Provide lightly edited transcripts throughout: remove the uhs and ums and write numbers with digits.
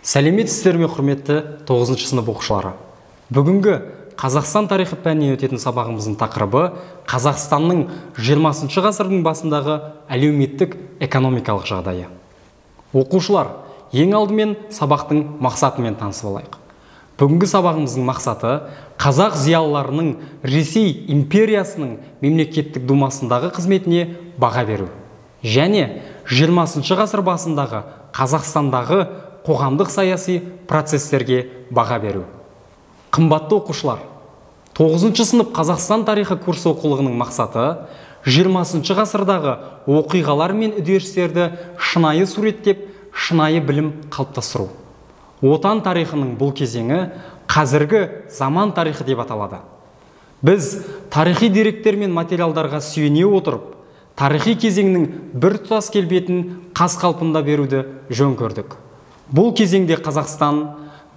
Сәлеметсіздер ме, құрметті 9 сынып оқушылары. Бүгінгі Қазақстан тарихы пәнінен өтетін сабағымыздың тақырыбы Қазақстанның 20 ғасырдың басындағы әлеуметтік экономикалық жағдайы. Оқушылар, ең алдымен сабақтың мақсатымен танысып алайық. Бүгінгі сабағымыздың мақсаты қазақ зиялыларының Ресей империясының мемлекеттік думасындағы қызметіне баға беру және 20 ғасыр басындағы Қазақстандағы қоғамдық саяси процестерге баға беру. Қымбатты оқушылар, 9 сынып Қазақстан тарихы курсы оқулығының мақсаты 20 ғасырдағы оқиғалар мен үдерістерді шынайы суреттеп, шынайы білім қалыптастыру. Отан тарихының бұл кезеңі қазіргі заман тарихы деп аталады. Біз тарихи деректер мен материалдарға сүйене отырып, тарихи кезеңнің бір тұтас келбетін қаз қалпында беруді жөн көрдік. Бұл кезеңде Қазақстан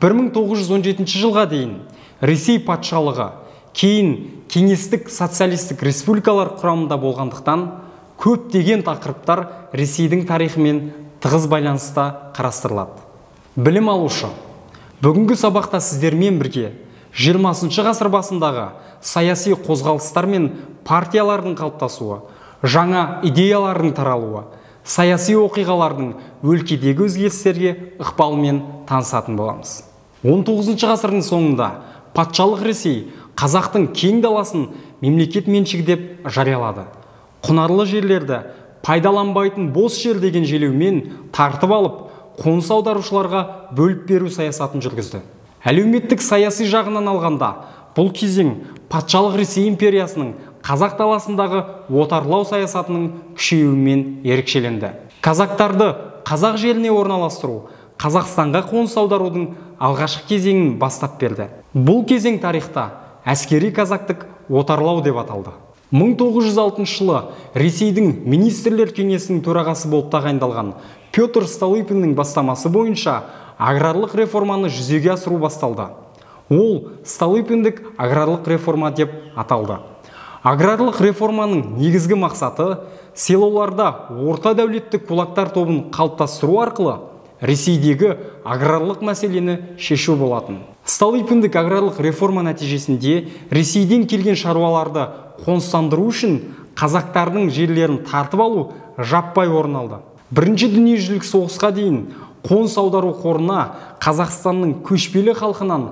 1917 жылға дейін Ресей патшалығы, кейін кеңестік социалистік республикалар құрамында болғандықтан, көптеген тақырыптар Ресейдің тарихымен тығыз байланыста қарастырылады. Білім алушы, бүгінгі сабақта сіздермен бірге 20 ғасыр басындағы саяси қозғалыстар мен партиялардың қалыптасуы, жаңа идеялардың таралуы, саяси оқиғалардың өлкедегі өзгерістерге ықпалымен танысатын боламыз. 19 ғасырдың соңында патшалық Ресей қазақтың кең даласын мемлекет меншігі деп жариялады. Құнарлы жерлерді пайдаланбайтын бос жер деген желеумен тартып алып, қоныс аударушыларға бөліп беру саясатын жүргізді. Әлеуметтік саяси жағынан алғанда, бұл кезең патшалық Ресей империясының қазақ даласындағы отарлау саясатының күшеюімен ерекшеленді. Казактарды қазақ жеріне орналастыру Қазақстанға қоныс аударудың алғашқы кезеңін бастап берді. Бұл кезең тарихта әскери казактық отарлау деп аталды. 1906 жылы Ресейдің министрлер кеңесінің төрағасы болып тағайындалған Петр Столыпиннің бастамасы бойынша аграрлық реформаны жүзеге асыру басталды. Ол Столыпиндік аграрлық реформа деп аталды. Аграрлық реформаның негізгі мақсаты селоларда орта дәулетті кулактар тобын қалыптастыру арқылы Ресейдегі аграрлық мәселені шешу болатын. Столыпиндік аграрлық реформа нәтижесінде Ресейден келген шаруаларды қоныстандыру үшін қазақтардың жерлерін тартып алу жаппай орын алды. Бірінші дүниежүзілік соғысқа дейін қоныс аудару қорына Қазақстанның көшпелі халқынан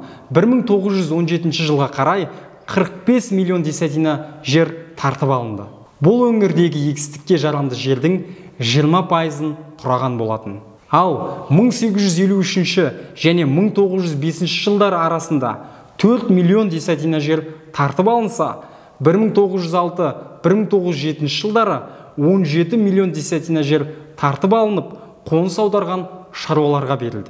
1917 жылға қарай 45 миллион десятина жер тартып алынды. Бұл өңірдегі егістікке жарамды жердің 20%-ын құраған болатын. Ал 1853 және 1905 жылдар арасында 4 миллион десятина жер тартып алынса, 1906-1907 жылдары 17 миллион десятина жер тартып алынып, қоныс аударған шаруаларға берілді.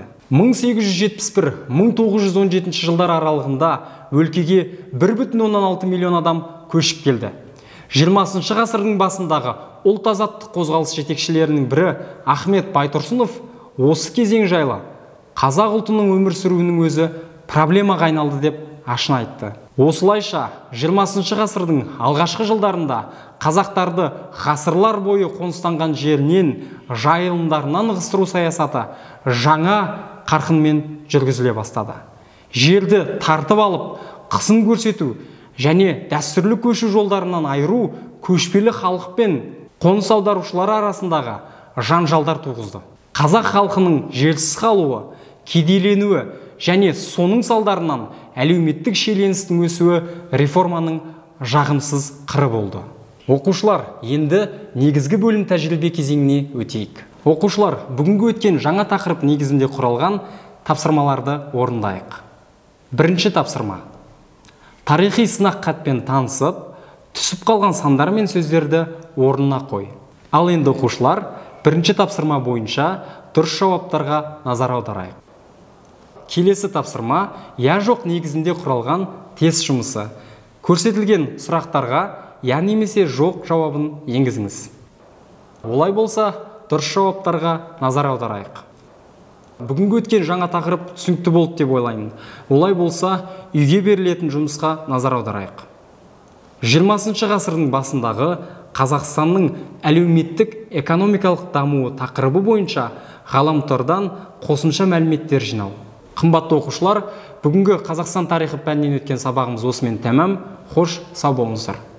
1871-1917 жылдар аралығында өлкеге 1,6 миллион адам көшіп келді. 20 ғасырдың басындағы ұлт азаттық қозғалыс жетекшілерінің бірі Ахмет Байтұрсынов осы кезең жайлы қазақ ұлтының өмір сүруінің өзі проблемаға айналды деп ашына айтты. Осылайша 20 ғасырдың алғашқы жылдарында қазақтарды ғасырлар бойы қоныстанған жерінен жайылымдарынан ығыстыру саясаты жаңа қарқынмен жүргізіле бастады. Жерді тартып алып, қысын көрсету және дәстүрлі көшу жолдарынан айыру көшпелі халық пен қоныс аударушылар арасындағы жанжалдар туғызды. Қазақ халқының жерсіз қалуы, кедейленуі және соның салдарынан әлеуметтік шиеленістің өсуі реформаның жағымсыз қыры болды. Оқушылар, енді негізгі бөлім тәжірибе кезеңіне өтейік. Оқушылар, бүгінгі өткен жаңа тақырып негізінде құралған тапсырмаларды орындайық. Бірінші тапсырма. Тарихи сынақ хатпен танысып, түсіп қалған сандар мен сөздерді орнына қой. Ал енді оқушылар, бірінші тапсырма бойынша дұрыс жауаптарға назар аударайық. Келесі тапсырма я жоқ негізінде құралған тест жұмысы. Көрсетілген сұрақтарға я немесе жоқ жауабын енгізіңіз. Олай болса, дұрыс жауаптарға назар аударайық. Бүгінгі өткен жаңа тақырып түсінікті болды деп ойлаймын. Олай болса, үйге берілетін жұмысқа назар аударайық. 20 ғасырдың басындағы Қазақстанның әлеуметтік экономикалық дамуы тақырыбы бойынша ғаламтордан қосымша мәліметтер жинау. Қымбатты оқушылар, бүгінгі Қазақстан тарихы пәнінен өткен сабағымыз осымен тәмам. Хош, сау болыңыздар.